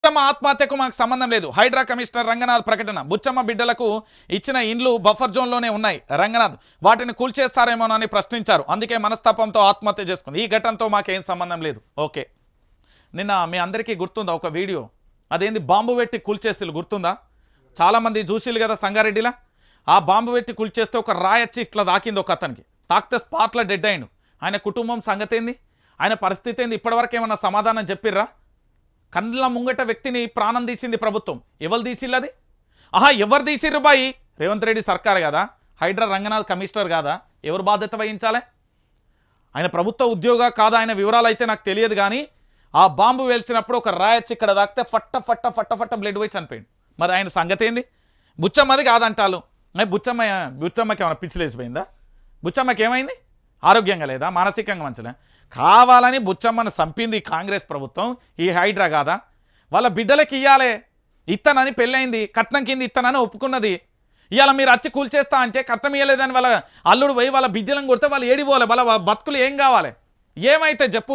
బుచ్చమ్మ ఆత్మహత్యకు మాకు సంబంధం లేదు. హైడ్రా కమిషనర్ రంగనాథ్ ప్రకటన. బుచ్చమ్మ బిడ్డలకు ఇచ్చిన ఇండ్లు బఫర్ జోన్లోనే ఉన్నాయి. రంగనాథ్ వాటిని కూల్చేస్తారేమోనని ప్రశ్నించారు. అందుకే మనస్తాపంతో ఆత్మహత్య చేసుకుంది. ఈ ఘటనతో మాకేం సంబంధం లేదు. ఓకే, నిన్న మీ అందరికీ గుర్తుందా ఒక వీడియో? అదేంది బాంబు పెట్టి కూల్చేసిలు గుర్తుందా? చాలామంది చూసిలు కదా సంగారెడ్డిలా. ఆ బాంబు పెట్టి కూల్చేస్తే ఒక రాయచ్చి ఇట్లా తాకింది ఒక అతనికి. తాకితే స్పాట్లో డెడ్ అయిండు. ఆయన కుటుంబం సంగతి ఏంది, ఆయన పరిస్థితి ఏంది, ఇప్పటివరకు ఏమన్నా సమాధానం చెప్పిర్రా? కళ్ళ ముంగట వ్యక్తిని ప్రాణం తీసింది ప్రభుత్వం. ఎవరు తీసిల్లు అది? ఎవరు తీసిర్రు బాయి? రేవంత్ రెడ్డి సర్కార్ కదా, హైడ్రా రంగనాథ్ కమిషనర్ కాదా? ఎవరు బాధ్యత వహించాలి? ఆయన ప్రభుత్వ ఉద్యోగ కాదా? ఆయన వివరాలు అయితే నాకు తెలియదు. కానీ ఆ బాంబు వేల్చినప్పుడు ఒక రాయచ్చి ఇక్కడ తాకితే ఫట్ట ఫట్ట ఫట్ట ఫట్ట బ్లడ్ పోయి చనిపోయింది. మరి ఆయన సంగతి ఏంది? బుచ్చమ్మది కాదంటారు. బుచ్చమ్మకి ఏమైనా పిచ్చిలేసిపోయిందా? బుచ్చమ్మకి ఏమైంది? ఆరోగ్యంగా లేదా? మానసికంగా మంచిగా కావాలని బుచ్చమ్మను చంపింది కాంగ్రెస్ ప్రభుత్వం. ఈ హైడ్రా కాదా? వాళ్ళ బిడ్డలకి ఇయ్యాలే. ఇత్తనని పెళ్ళైంది, కట్నం కింద ఇత్తనని ఒప్పుకున్నది. ఇవాళ మీరు వచ్చి కూల్చేస్తా అంటే కట్నం ఇవ్వలేదని వాళ్ళ అల్లుడు పోయి వాళ్ళ బిడ్డలను కొడితే వాళ్ళు ఏడిపోవాలి. వాళ్ళ బతుకులు ఏం కావాలి? ఏమైతే చెప్పు?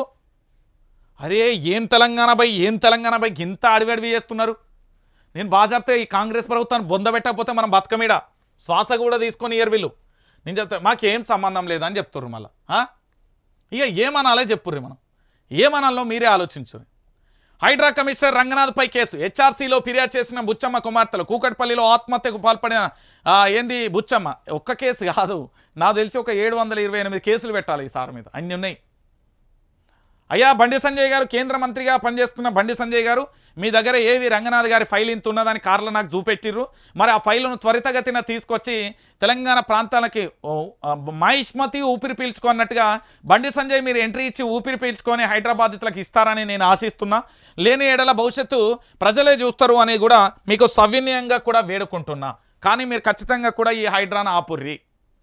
అరే ఏం తెలంగాణ బై, ఏం తెలంగాణ బై, ఇంత అడివడివి చేస్తున్నారు. నేను బాగా చెప్తే ఈ కాంగ్రెస్ ప్రభుత్వాన్ని బొందబెట్టకపోతే మనం బతకమీడ శ్వాస కూడా తీసుకొని ఇయర్ వీళ్ళు. నేను చెప్తా మాకేం సంబంధం లేదని చెప్తుర్రు. మళ్ళీ ఇక ఏమనాలే చెప్పుర్రి. మనం ఏమనాలో మీరే ఆలోచించుర్రి. హైడ్రా కమిషనర్ రంగనాథ్పై కేసు. హెచ్ఆర్సీలో ఫిర్యాదు చేసిన బుచ్చమ్మ కుమార్తెలు. కూకట్పల్లిలో ఆత్మహత్యకు పాల్పడిన ఏంది బుచ్చమ్మ. ఒక్క కేసు కాదు, నాకు తెలిసి ఒక 728 కేసులు పెట్టాలి ఈసారి మీద. అన్నీ ఉన్నాయి. అయ్యా బండి సంజయ్ గారు, కేంద్ర మంత్రిగా పనిచేస్తున్న బండి సంజయ్ గారు, మీ దగ్గర ఏవి రంగనాథ్ గారి ఫైల్ ఇంత ఉన్నదని కార్లు నాకు చూపెట్టిర్రు. మరి ఆ ఫైలును త్వరితగతిన తీసుకొచ్చి తెలంగాణ ప్రాంతాలకి మహిష్మతి ఊపిరి పీల్చుకున్నట్టుగా బండి సంజయ్ మీరు ఎంట్రీ ఇచ్చి ఊపిరి పీల్చుకొని హైదరాబాద్లకు ఇస్తారని నేను ఆశిస్తున్నా. లేని ఏడల భవిష్యత్తు ప్రజలే చూస్తారు అని కూడా మీకు సవినయంగా కూడా వేడుకుంటున్నా. కానీ మీరు ఖచ్చితంగా కూడా ఈ హైడ్రాను ఆపుర్రి.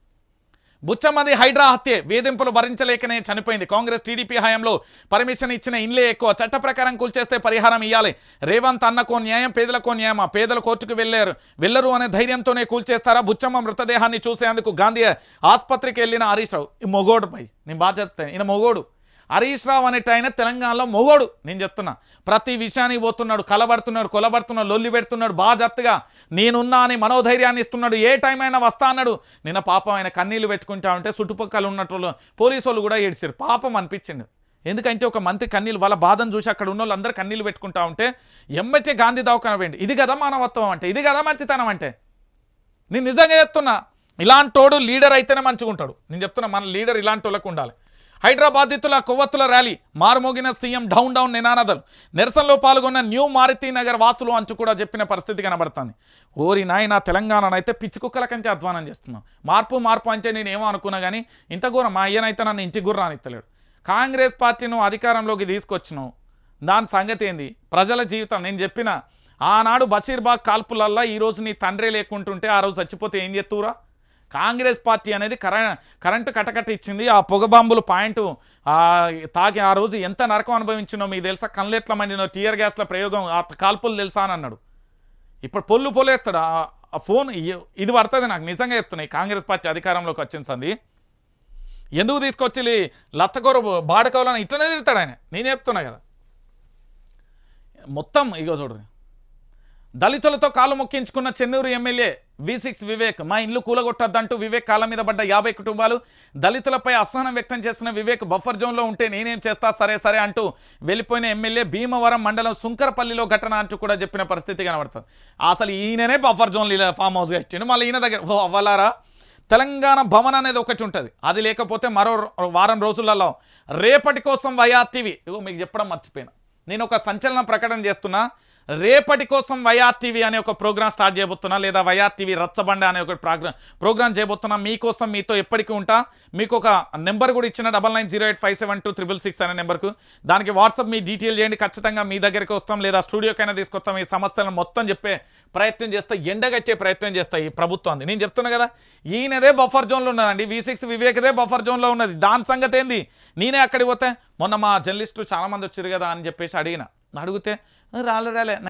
బుచ్చమ్మది హైడ్రా హత్యే. వేధింపులు భరించలేకనే చనిపోయింది. కాంగ్రెస్ టీడీపీ హయాంలో పర్మిషన్ ఇచ్చిన ఇండ్లే ఎక్కువ. చట్ట ప్రకారం కూల్చేస్తే పరిహారం ఇవ్వాలి. రేవంత్ అన్నకో న్యాయం, పేదలకో న్యాయమా? పేదల కోర్టుకు వెళ్ళరు అనే ధైర్యంతోనే కూల్చేస్తారా? బుచ్చమ్మ మృతదేహాన్ని చూసేందుకు గాంధీ ఆసుపత్రికి వెళ్ళిన హరీష్ రావు. ఈ మొగోడుపై నేను బాగా చెప్తాను. ఈయన మొగోడు. హరీష్ రావు అనేట ఆయన తెలంగాణలో మొగోడు. నేను చెప్తున్నా, ప్రతి విషయానికి పోతున్నాడు, కొలబడుతున్నాడు, లొల్లి పెడుతున్నాడు. బాగా జప్తుగా నేనున్నా అని మనోధైర్యాన్ని ఇస్తున్నాడు. ఏ టైం అయినా వస్తా అన్నాడు. నిన్న పాపం ఆయన కన్నీళ్లు పెట్టుకుంటా ఉంటే చుట్టుపక్కల ఉన్నట్లు పోలీసు వాళ్ళు కూడా ఏడ్చారు. పాపం అనిపించింది. ఎందుకంటే ఒక మంత్రి కన్నీళ్ళు, వాళ్ళ బాధను చూసి అక్కడ ఉన్న వాళ్ళందరూ కన్నీళ్ళు పెట్టుకుంటా ఉంటే ఎమ్మటే గాంధీ దవాఖాన పోయింది. ఇది కదా మానవత్వం అంటే, ఇది కదా మంచితనం అంటే. నేను నిజంగా చెప్తున్నా, ఇలాంటోడు లీడర్ అయితేనే మంచిగా ఉంటాడు. నేను చెప్తున్నా, మన లీడర్ ఇలాంటి వాళ్ళకు ఉండాలి. హైదరాబాదితుల కొవ్వొత్తుల ర్యాలీ. మారుమోగిన సీఎం డౌన్ నినాదాలు. నిరసనలో పాల్గొన్న న్యూ మారుతి నగర్ వాసులు అంచు కూడా చెప్పిన పరిస్థితి కనబడుతుంది. ఓరి నాయన తెలంగాణనైతే పిచ్చి కుక్కల కంటే అధ్వానం చేస్తున్నాం. మార్పు అంటే నేను ఏమో అనుకున్నా కానీ ఇంత ఘోరం. మా అయ్యనైతే నన్ను ఇంటి గుర్రా అనిత్తలేడు. కాంగ్రెస్ పార్టీను అధికారంలోకి తీసుకొచ్చినావు, దాని సంగతి ఏంది? ప్రజల జీవితం నేను చెప్పిన ఆనాడు బషీర్బాగ్ కాల్పులల్లా ఈరోజు నీ తండ్రి లేకుంటుంటే ఆ రోజు చచ్చిపోతే ఏం చేస్తురా? కాంగ్రెస్ పార్టీ అనేది కరెంటు కటకట ఇచ్చింది. ఆ పొగ బాంబులు పాయింట్ తాకి ఆ రోజు ఎంత నరకం అనుభవించినో మీకు తెలుసా? కళ్ళెట్ల మండినో, టియర్ గ్యాస్ల ప్రయోగం, ఆ కాల్పులు తెలుసా అని అన్నాడు. ఇప్పుడు పొల్లేస్తాడు. ఆ ఫోన్ ఇది పడుతుంది నాకు. నిజంగా చెప్తున్నాయి. కాంగ్రెస్ పార్టీ అధికారంలోకి వచ్చిన సంది ఎందుకు తీసుకొచ్చి లత్తగోర బాడకవులని ఇట్లనే తిరుగుతాడు ఆయన. నేను చెప్తున్నా కదా. మొత్తం ఇగో చూడండి, దళితులతో కాలు మొక్కించుకున్న చెన్నూరు ఎమ్మెల్యే V6 వివేక్. మా ఇండ్లు కూలగొట్టద్దంటూ వివేక్ కాళ్ళ మీద పడ్డ 50 కుటుంబాలు. దళితులపై అసహనం వ్యక్తం చేసిన వివేక్ బఫర్ జోన్లో ఉంటే నేనేం చేస్తా, సరే అంటూ వెళ్ళిపోయిన ఎమ్మెల్యే. భీమవరం మండలం సుంకరపల్లిలో ఘటన అంటూ కూడా చెప్పిన పరిస్థితి కనబడుతుంది. అసలు ఈయననే బఫర్ జోన్లో ఫామ్ హౌస్గా ఇచ్చిండు. మళ్ళీ ఈయన దగ్గర అవ్వాలారా? తెలంగాణ భవన్ అనేది ఒకటి ఉంటుంది. అది లేకపోతే మరో వారం రోజులలో రేపటి కోసం వైఆర్టీవీ. ఇగో మీకు చెప్పడం మర్చిపోయినా, నేను ఒక సంచలన ప్రకటన చేస్తున్నా. రేపటి కోసం వైఆర్టీవీ అనే ఒక ప్రోగ్రాం స్టార్ట్ చేయబోతున్నా, లేదా వైఆర్టీవీ రచ్చబండ అనే ఒక ప్రోగ్రాం చేయబోతున్నా. మీకోసం మీతో ఎప్పటికీ ఉంటా. మీకు ఒక నెంబర్ కూడా ఇచ్చిన 9908572666 అనే నెంబర్కు. దానికి వాట్సాప్ మీ డీటెయిల్ చేయండి. ఖచ్చితంగా మీ దగ్గరికి వస్తాం, లేదా స్టూడియోకైనా తీసుకొస్తాం. ఈ సమస్యలను మొత్తం చెప్పే ప్రయత్నం చేస్తా, ఎండగచ్చే ప్రయత్నం చేస్తా ఈ ప్రభుత్వాన్ని. నేను చెప్తున్నా కదా, ఈయనదే బఫర్ జోన్లో ఉన్నదండి. V6 వివేక్దే బఫర్ జోన్లో ఉన్నది. దాని సంగతి ఏంది? నేనే అక్కడికి పోతే మొన్న మా జర్నలిస్టులు చాలామంది వచ్చారు కదా అని చెప్పేసి అడిగితే రాలే